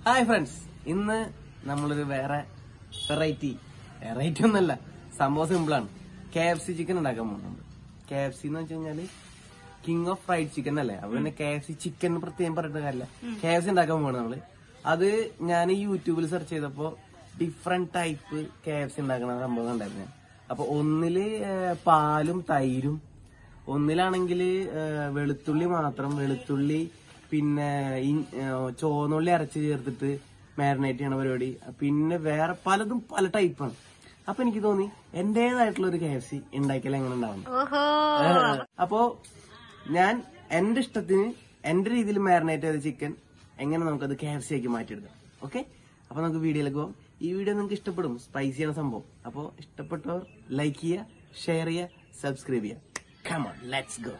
Hi friends, ഇന്ന് നമ്മളൊരു വേറെ വെറൈറ്റി ഒന്നല്ല, സംഭവം സിമ്പിളാണ്. KFC ചിക്കൻ ഉണ്ടാക്കാൻ പോകുന്നുണ്ട്. KFC എന്ന് വെച്ച് കഴിഞ്ഞാല് കിങ് ഓഫ് ഫ്രൈഡ് ചിക്കൻ അല്ലേ? അപ്പൊ പിന്നെ KFC ചിക്കൻ പ്രത്യേകം പറഞ്ഞിട്ട് കാര്യമില്ല, KFC ഉണ്ടാക്കാൻ പോകണം നമ്മള്. അത് ഞാൻ യൂട്യൂബിൽ സെർച്ച് ചെയ്തപ്പോ ഡിഫറെന്റ് ടൈപ്പ് KFC ഉണ്ടാക്കുന്ന സംഭവം ഉണ്ടായിരുന്നു. അപ്പൊ ഒന്നില് പാലും തൈരും, ഒന്നിലാണെങ്കിൽ വെളുത്തുള്ളി മാത്രം, വെളുത്തുള്ളി പിന്നെ ചുവന്നുള്ളി അരച്ച് ചേർത്തിട്ട് മാരിനേറ്റ് ചെയ്യണ പരിപാടി, പിന്നെ വേറെ പലതും പല ടൈപ്പാണ്. അപ്പൊ എനിക്ക് തോന്നി എന്റേതായിട്ടുള്ള ഒരു KFC ഉണ്ടാക്കിയാൽ എങ്ങനെ ഉണ്ടാവും. അപ്പോ ഞാൻ എന്റെ ഇഷ്ടത്തിന് എന്റെ രീതിയിൽ മാരിനേറ്റ് ചെയ്ത ചിക്കൻ എങ്ങനെ നമുക്കത് KFC ആക്കി മാറ്റിയെടുക്കാം. ഓക്കെ, അപ്പൊ നമുക്ക് വീഡിയോയിലേക്ക് പോകാം. ഈ വീഡിയോ നിങ്ങൾക്ക് ഇഷ്ടപ്പെടും, സ്പൈസിയാണ് സംഭവം. അപ്പൊ ഇഷ്ടപ്പെട്ടവർ ലൈക്ക് ചെയ്യുക, ഷെയർ ചെയ്യുക, സബ്സ്ക്രൈബ് ചെയ്യുക. Come on, let's go.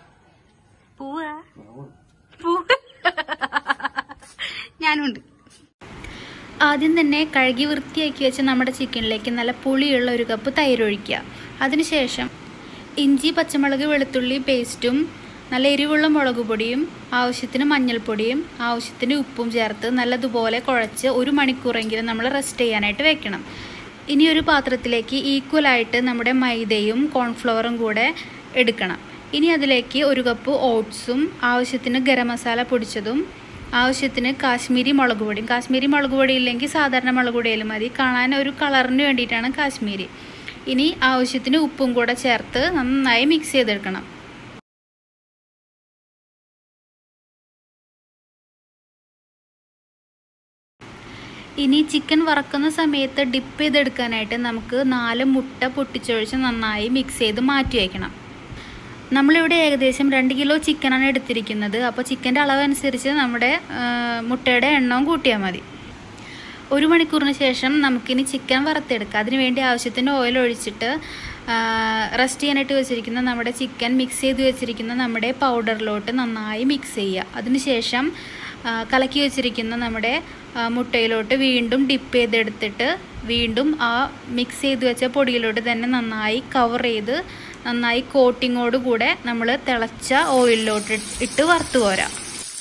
ഞാനുണ്ട്. ആദ്യം തന്നെ കഴുകി വൃത്തിയാക്കി വെച്ച് നമ്മുടെ ചിക്കനിലേക്ക് നല്ല പുളിയുള്ള ഒരു കപ്പ് തൈര് ഒഴിക്കുക. അതിനുശേഷം ഇഞ്ചി, പച്ചമുളക്, വെളുത്തുള്ളി പേസ്റ്റും നല്ല എരിവുള്ള മുളക് പൊടിയും ആവശ്യത്തിന് മഞ്ഞൾപ്പൊടിയും ആവശ്യത്തിന് ഉപ്പും ചേർത്ത് നല്ലതുപോലെ കുഴച്ച് 1 മണിക്കൂറെങ്കിലും നമ്മൾ റെസ്റ്റ് ചെയ്യാനായിട്ട് വെക്കണം. ഇനി ഒരു പാത്രത്തിലേക്ക് ഈക്വലായിട്ട് നമ്മുടെ മൈദയും കോൺഫ്ലവറും കൂടെ എടുക്കണം. ഇനി അതിലേക്ക് 1 കപ്പ് ഓട്സും ആവശ്യത്തിന് ഗരം മസാല പൊടിച്ചതും ആവശ്യത്തിന് കാശ്മീരി മുളക് പൊടിയും. കാശ്മീരി മുളക് പൊടി ഇല്ലെങ്കിൽ സാധാരണ മുളക് പൊടിയാലും മതി, കാണാൻ ഒരു കളറിന് വേണ്ടിയിട്ടാണ് കാശ്മീരി. ഇനി ആവശ്യത്തിന് ഉപ്പും കൂടെ ചേർത്ത് നന്നായി മിക്സ് ചെയ്തെടുക്കണം. ഇനി ചിക്കൻ വറക്കുന്ന സമയത്ത് ഡിപ്പ് ചെയ്തെടുക്കാനായിട്ട് നമുക്ക് 4 മുട്ട പൊട്ടിച്ചൊഴിച്ച് നന്നായി മിക്സ് ചെയ്ത് മാറ്റി വയ്ക്കണം. നമ്മളിവിടെ ഏകദേശം 2 കിലോ ചിക്കനാണ് എടുത്തിരിക്കുന്നത്. അപ്പോൾ ചിക്കൻ്റെ അളവനുസരിച്ച് നമ്മുടെ മുട്ടയുടെ എണ്ണവും കൂട്ടിയാൽ മതി. 1 മണിക്കൂറിന് ശേഷം നമുക്കിനി ചിക്കൻ വറുത്തെടുക്കാം. അതിനുവേണ്ടി ആവശ്യത്തിന് ഓയിൽ ഒഴിച്ചിട്ട് റെസ്റ്റ് ചെയ്യാനായിട്ട് വെച്ചിരിക്കുന്ന നമ്മുടെ ചിക്കൻ മിക്സ് ചെയ്ത് വെച്ചിരിക്കുന്ന നമ്മുടെ പൗഡറിലോട്ട് നന്നായി മിക്സ് ചെയ്യുക. അതിനുശേഷം കലക്കി വെച്ചിരിക്കുന്ന നമ്മുടെ മുട്ടയിലോട്ട് വീണ്ടും ഡിപ്പ് ചെയ്തെടുത്തിട്ട് വീണ്ടും ആ മിക്സ് ചെയ്ത് വെച്ച പൊടിയിലോട്ട് തന്നെ നന്നായി കവർ ചെയ്ത് നന്നായി കോട്ടിങ്ങോട് കൂടെ നമ്മൾ തിളച്ച ഓയിലിലോട്ട് ഇട്ട് വറുത്ത് പോരാം.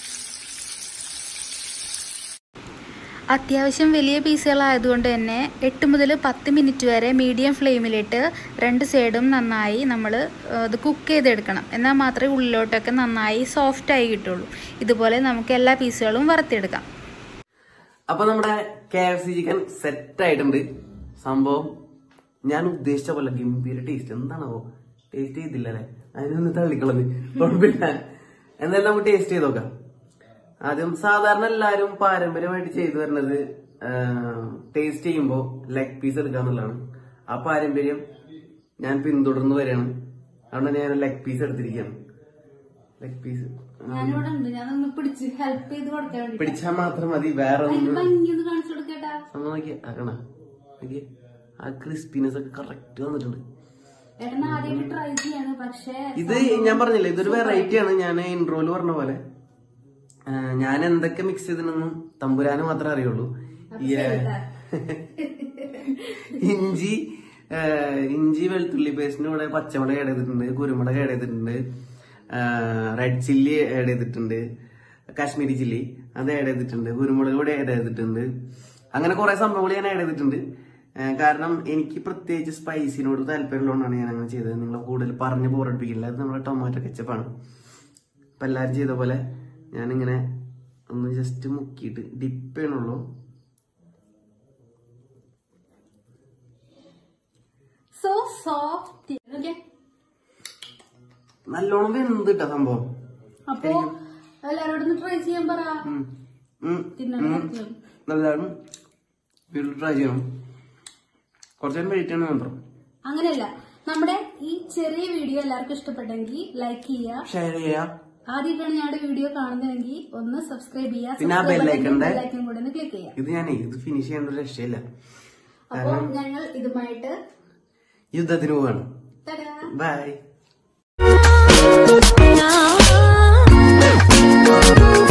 അത്യാവശ്യം വലിയ പീസുകളായതുകൊണ്ട് തന്നെ 8 മുതൽ 10 മിനിറ്റ് വരെ മീഡിയം ഫ്ലെയിമിലിട്ട് 2 സൈഡും നന്നായി നമ്മൾ അത് കുക്ക് ചെയ്തെടുക്കണം. എന്നാൽ മാത്രമേ ഉള്ളിലോട്ടൊക്കെ നന്നായി സോഫ്റ്റായി കിട്ടുള്ളൂ. ഇതുപോലെ നമുക്ക് എല്ലാ പീസുകളും വറുത്തെടുക്കാം. അപ്പൊ നമ്മുടെ KFC ചിക്കൻ സെറ്റ് ആയിട്ടുണ്ട്. സംഭവം ഞാൻ ഉദ്ദേശിച്ച പോലെ ഗംഭീര ടേസ്റ്റ്. എന്താണോ ടേസ്റ്റ് ചെയ്തില്ലല്ലേ, അതിനൊന്ന് തള്ളിക്കളഞ്ഞ് കുഴപ്പമില്ല. എന്തായാലും നമുക്ക് ടേസ്റ്റ് ചെയ്ത് നോക്കാം. ആദ്യം സാധാരണ എല്ലാരും പാരമ്പര്യമായിട്ട് ചെയ്തു വരുന്നത് ടേസ്റ്റ് ചെയ്യുമ്പോൾ ലെഗ് പീസ് എടുക്കാന്നുള്ളതാണ്. ആ പാരമ്പര്യം ഞാൻ പിന്തുടർന്ന് വരികയാണ്. അതുകൊണ്ട് ഞാൻ ലെഗ് പീസ് എടുത്തിരിക്കുകയാണ്. ലെഗ് പീസ് പിടിച്ചാൽ മാത്രം മതി, വേറെ ഒന്നും. ആ ക്രിസ്പിനെസ് ഒക്കെ കറക്റ്റ് വന്നിട്ടുണ്ട്. ഇത് ഞാൻ പറഞ്ഞില്ലേ, ഇതൊരു വെറൈറ്റിയാണ്. ഞാൻ ഇൻട്രോയില് പറഞ്ഞ പോലെ ഞാൻ എന്തൊക്കെ മിക്സ് ചെയ്തിട്ടൊന്നും തമ്പുരാന് മാത്രമേ അറിയുള്ളൂ. ഇഞ്ചി വെളുത്തുള്ളി പേസ്റ്റിന്റെ കൂടെ പച്ചമുളക് ആഡ് ചെയ്തിട്ടുണ്ട്, കുരുമുളക് ആഡ് ചെയ്തിട്ടുണ്ട്, റെഡ് ചില്ലി ആഡ് ചെയ്തിട്ടുണ്ട്, കാശ്മീരി ചില്ലി അത് ആഡ് ചെയ്തിട്ടുണ്ട്, കുരുമുളക് കൂടെ ആഡ് ചെയ്തിട്ടുണ്ട്. അങ്ങനെ കുറെ സംഭവങ്ങൾ ഞാൻ ആഡ് ചെയ്തിട്ടുണ്ട്. കാരണം എനിക്ക് പ്രത്യേകിച്ച് സ്പൈസിനോട് താല്പര്യമുള്ളതുകൊണ്ടാണ് ഞാൻ അങ്ങനെ ചെയ്തത്. നിങ്ങൾ കൂടുതൽ പറഞ്ഞ് ബോറടിപ്പിക്കില്ല. അത് നമ്മുടെ ടൊമാറ്റോ കെച്ചപ്പാണ്. അപ്പൊ എല്ലാവരും ചെയ്ത പോലെ ഞാനിങ്ങനെ ഒന്ന് ജസ്റ്റ് മുക്കിയിട്ട് ഡിപ്പ് ചെയ്യണുള്ളൂ. നല്ലോണം വെന്തിട്ട സംഭവം. അപ്പൊ എല്ലാരോടും ട്രൈ ചെയ്യാൻ പറ. നല്ലതാണ്, വീട്ടിൽ ട്രൈ ചെയ്യണം. കുറച്ചു നേരം വെയിറ്റ് ചെയ്യണം മാത്രം. അങ്ങനെയല്ല, നമ്മുടെ ഈ ചെറിയ വീഡിയോ എല്ലാവർക്കും ഇഷ്ടപ്പെട്ടെങ്കിൽ ലൈക്ക് ചെയ്യുക, ഷെയർ ചെയ്യുക. ആദ്യമായിട്ടാണ് ഞങ്ങളുടെ വീഡിയോ കാണുന്നതെങ്കിൽ ഒന്ന് സബ്സ്ക്രൈബ് ചെയ്യുക, പിന്നെ ആ ബെല്ലൈക്കന്റെ കൂടെ ഒന്ന് ക്ലിക്ക് ചെയ്യുക. ഇത് ഫിനിഷ് ചെയ്യേണ്ട ഒരു രക്ഷയില്ല. അപ്പൊ ഞങ്ങൾ ഇതുമായിട്ട് യുദ്ധത്തിന് പോവാണ്. ബൈ.